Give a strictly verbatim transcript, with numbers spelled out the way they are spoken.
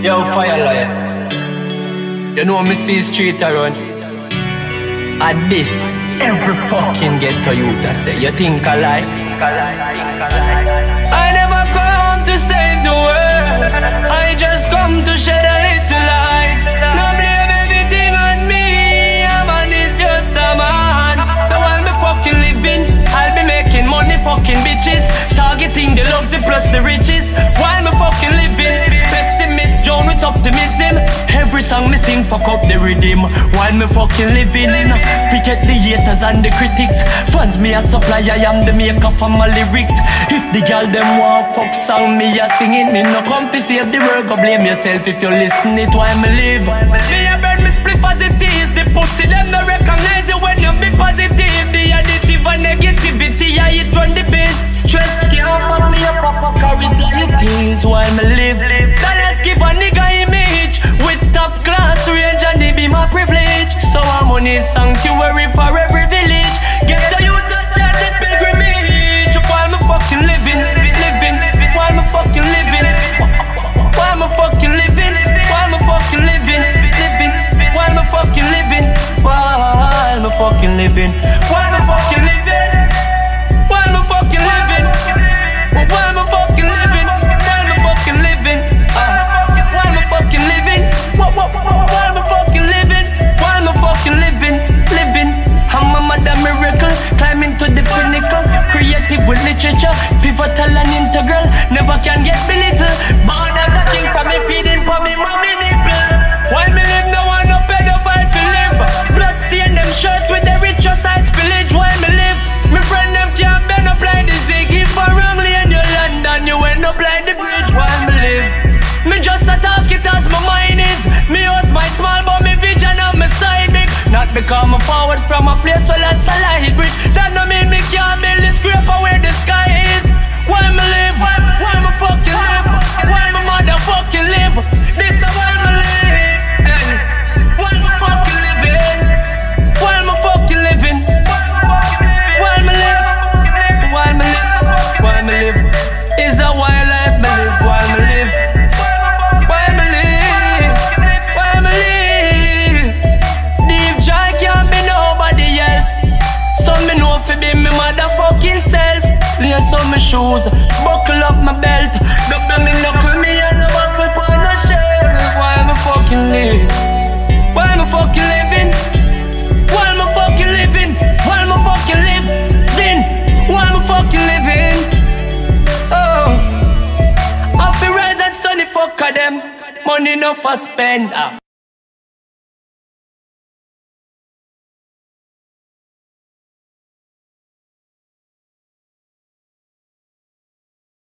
Yo, fire lion. You know me see street around. And this, every fucking ghetto youth I say. You think I lie? I never come to save the world. I just come to shed a little light. No blame everything on me. A man is just a man. So while me fucking living, I'll be making money fucking bitches, targeting the loves plus the riches. While me fucking living, pessimist John with optimism. Every song me sing fuck up the rhythm. While me fucking living, picket the haters and the critics. Fans me a supply, I am the maker for my lyrics. If the girl them want fuck song, me a sing it. Me no come to save the world, go blame yourself if you listen it while me live. Me a burn me split as it is. The pussy them no recognize you when you be positive. The additive and negativity, I it run the best. Stress can't fuck me up, up, carries like it is while me live. Then let's give a nigga image with top class range and they be my privilege. So I'm on a sanctuary for every village. Get the youth to chant the pilgrimage. While me fucking living, living, while me fucking living, while me fucking living, while me fucking living, living, while me fucking living, while me fucking living, while me fucking living, while me fucking living, while me fucking living, while me fucking living, while me fucking living, while me fucking living, while me fucking living, living. I'm a mother miracle, climbing to the pinnacle. Creative with literature, pivotal and integral. Never can get belittled. Born as a king for me, feeding for me, mommy nipple. While me live, no one no pedophile to live. Blood stain them shirts with the richer size village. While me live, me friend them can't bend up like the zig. If I wrongly in your London, you end up like the bridge. While me live, me just a talk it as my mind is. Me host my small but me vision on my side big. Not because I'm forward from a place where lots of light bridge. That no mean me can't build the scraper where the sky is. While me live, while me fucking live, while me motherfucking live. This is while me live, while me fucking living, while me fucking living, while me live, while me live, while me live. Is a wild life me live, while me live, while me live, while me live. Deep joy can't be nobody else. So me know fi be me motherfucking self. Lace on my shoes, buckle up my belt. Double me knuckle me and a buckle on a shelf. While me fucking live, while me fucking living, while me fucking living, while me fucking living, while me fucking living. Oh, I feel rise and study fuck of them. Money no for spend.